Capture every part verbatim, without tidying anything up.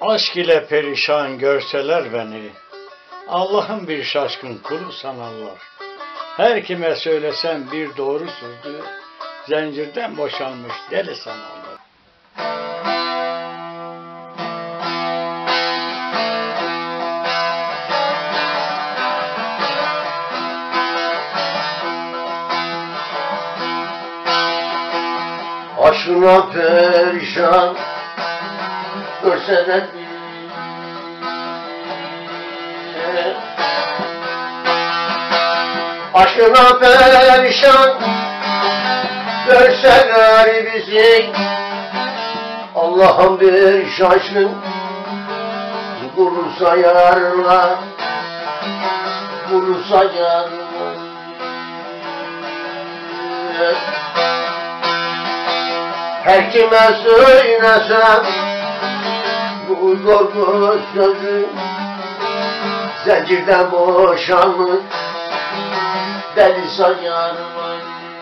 Aşk ile perişan görseler beni, Allah'ın bir şaşkın kulu sanarlar. Her kime söylesem bir doğru sözdü, zincirden boşanmış deli sanarlar. Aşkına perişan görseler beni, aşkına perişan görseler bizi, Allah'ın bir şaşkın kulu sayarlar, kulu sayarlar. Her kime söylesem bu doğru sözü, zincirden boşanmış deli sayarlar.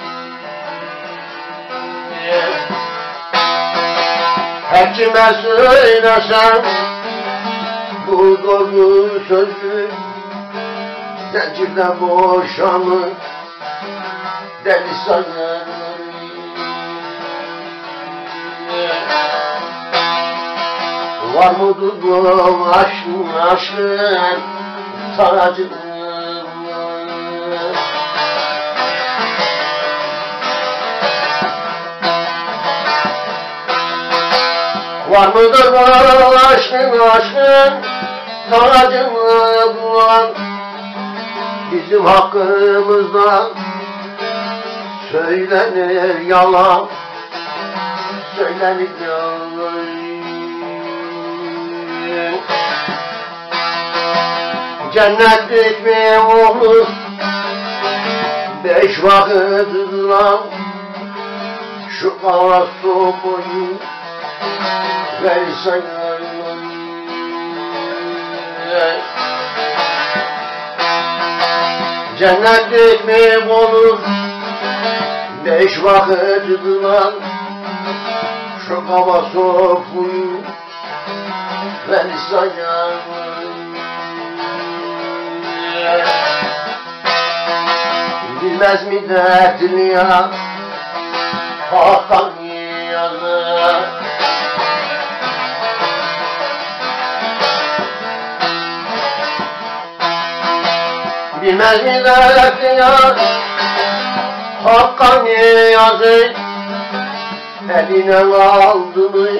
Her kime söylesem bu doğru sözü, zincirden boşanmış deli sayarlar. Var mıdır bu aşkın, aşkın tacı? Var mıdır bu aşkın, aşkın tacı bulan? Bizim hakkımızda söylenir yalan, söylenir yalan. Cennetlik mi olur beş vakit lan, şu kara sokuyu versen. Cennetlik mi olur beş vakit lan, şu kara sokuyu versen. Bilmez mi dertli ya Hakan yazı? Bilmez mi dertli ya Hakan yazı? Eline aldı mı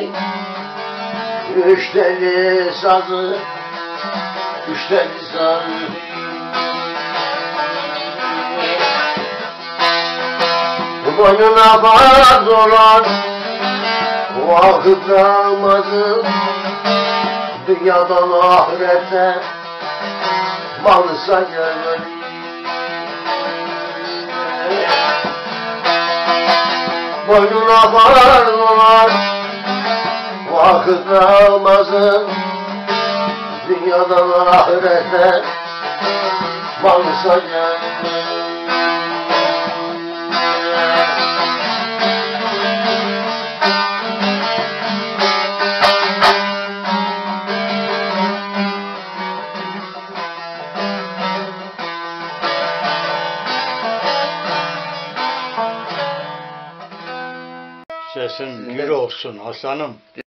üç teli sazı, üç teli sazı. Boynuna farz olan vakit namazı, dünyadan ahirete malı sayarlar. Boynuna farz olan vakit namazı, dünyadan ahirete malı sayarlar. Sesin gür olsun Hasan'ım.